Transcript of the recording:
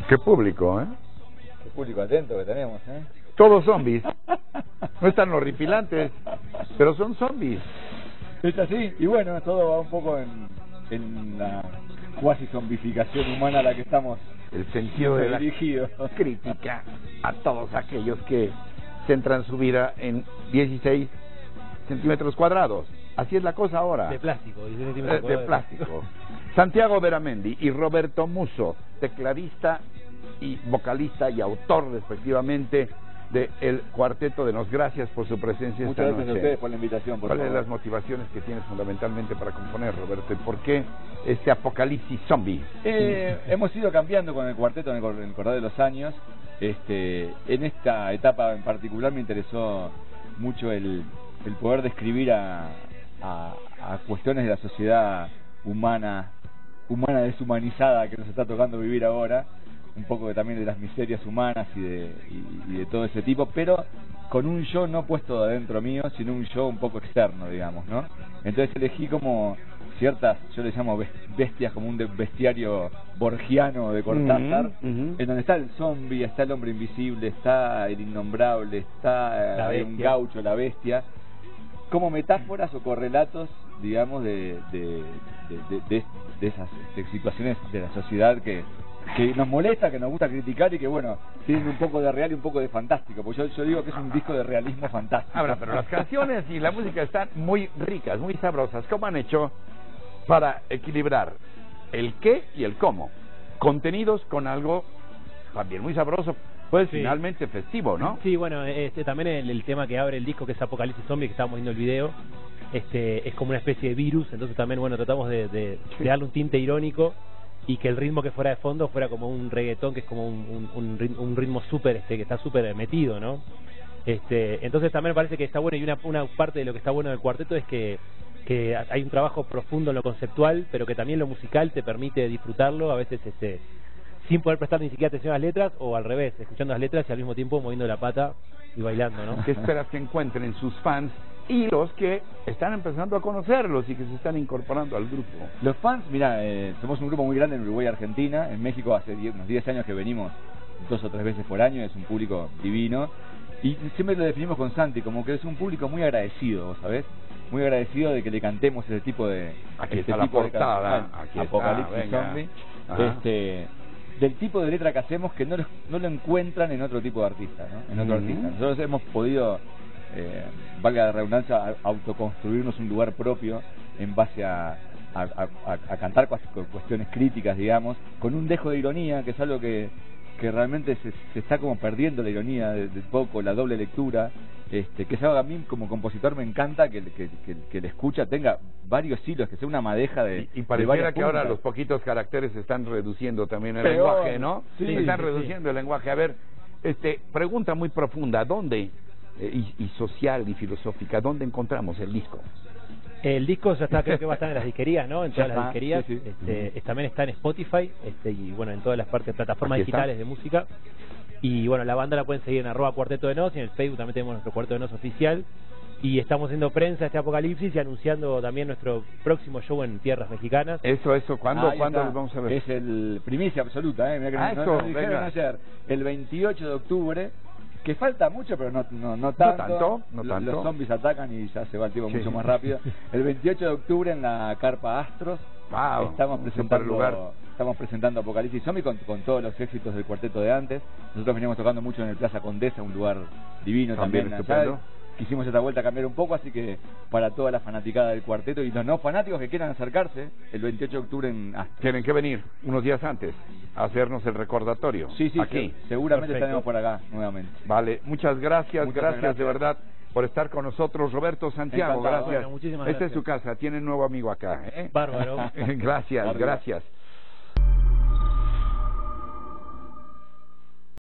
Qué público, ¿eh? Qué público atento que tenemos, ¿eh? Todos zombies. No están horripilantes, pero son zombies. Es así, y bueno, todo va un poco en la cuasi zombificación humana a la que estamos El sentido de la dirigidos. crítica a todos aquellos que centran su vida en 16 centímetros cuadrados. Así es la cosa ahora. De plástico. De plástico. Santiago Beramendi y Roberto Musso, tecladista y vocalista y autor respectivamente de el Cuarteto de Nos. Gracias por su presencia esta noche. Muchas gracias a ustedes por la invitación. ¿Cuáles son las motivaciones que tienes fundamentalmente para componer, Roberto? ¿Y por qué este apocalipsis zombie? Hemos ido cambiando con el cuarteto en el correr de los años. En esta etapa en particular me interesó mucho el poder describir a cuestiones de la sociedad humana deshumanizada que nos está tocando vivir ahora, un poco también de las miserias humanas y de todo ese tipo, pero con un yo no puesto de adentro mío, sino un yo un poco externo, digamos, ¿no? Entonces elegí como ciertas, yo les llamo bestias, como un bestiario borgiano de Cortázar, en donde está el zombie, está el hombre invisible, está el innombrable, está un gaucho, la bestia, como metáforas o correlatos, digamos, de esas situaciones de la sociedad que nos molesta, que nos gusta criticar y que, bueno, tienen un poco de real y un poco de fantástico, porque yo digo que es un disco de realismo fantástico. Ahora, pero las canciones y la música están muy ricas, muy sabrosas. ¿Cómo han hecho para equilibrar el qué y el cómo? Contenidos con algo también muy sabroso, pues sí, finalmente festivo, ¿no? Sí, bueno, también el tema que abre el disco, que es Apocalipsis Zombie, que estábamos viendo el video, es como una especie de virus, entonces también, bueno, tratamos de darle un tinte irónico y que el ritmo que fuera de fondo fuera como un reggaetón, que es como un ritmo súper, que está súper metido, ¿no? Entonces también me parece que está bueno, y una parte de lo que está bueno del cuarteto es que hay un trabajo profundo en lo conceptual, pero que también lo musical te permite disfrutarlo, a veces sin poder prestar ni siquiera atención a las letras, o al revés, escuchando las letras y al mismo tiempo moviendo la pata y bailando, ¿no? ¿Qué esperas que encuentren sus fans y los que están empezando a conocerlos y que se están incorporando al grupo? Los fans, mira, somos un grupo muy grande en Uruguay y Argentina. En México hace unos 10 años que venimos 2 o 3 veces por año, es un público divino. Y siempre lo definimos con Santi como que es un público muy agradecido, ¿sabes? Muy agradecido de que le cantemos ese tipo de... Aquí está la portada, aquí Apocalipsis Zombie. Del tipo de letra que hacemos, que no lo encuentran en otro tipo de artista, ¿no? En otro artista. Nosotros hemos podido, valga la redundancia, autoconstruirnos un lugar propio en base a cantar cuestiones críticas, digamos, con un dejo de ironía, que es algo que realmente se está como perdiendo, la ironía de poco, la doble lectura, que es algo que a mí como compositor me encanta, que le escucha tenga varios hilos, que sea una madeja de... Y pareciera que ahora puntas. los poquitos caracteres se están reduciendo también el lenguaje, ¿no? Sí, están reduciendo el lenguaje. A ver, pregunta muy profunda, ¿dónde, y social y filosófica, dónde encontramos el disco? El disco ya está, creo que va a estar en las disquerías, ¿no? En todas las disquerías. Sí. También está en Spotify, y bueno, en todas las plataformas digitales de música. Y bueno, la banda la pueden seguir en @Cuarteto de Nos, y en el Facebook también tenemos nuestro Cuarteto de Nos oficial. Y estamos haciendo prensa este Apocalipsis y anunciando también nuestro próximo show en tierras mexicanas. Eso, ¿¿cuándo los vamos a ver? Es el primicia absoluta, Mirá que nos dijeron ayer, el 28 de octubre. Que falta mucho, pero no tanto. Los zombies atacan y ya se va el tiempo mucho más rápido. El 28 de octubre en la Carpa Astros. Wow, estamos presentando Apocalipsis Zombie con todos los éxitos del cuarteto de antes. Nosotros veníamos tocando mucho en el Plaza Condesa, un lugar divino también allá. Quisimos esta vuelta a cambiar un poco, así que para toda la fanaticada del cuarteto y los no fanáticos que quieran acercarse, el 28 de octubre en Astros. Tienen que venir unos días antes a hacernos el recordatorio. Sí, aquí. Seguramente estaremos por acá nuevamente. Vale, muchas gracias de verdad por estar con nosotros, Roberto, Santiago. Encantado. Gracias. Bueno, muchísimas Esta gracias. es su casa, tiene un nuevo amigo acá. Bárbaro. Gracias.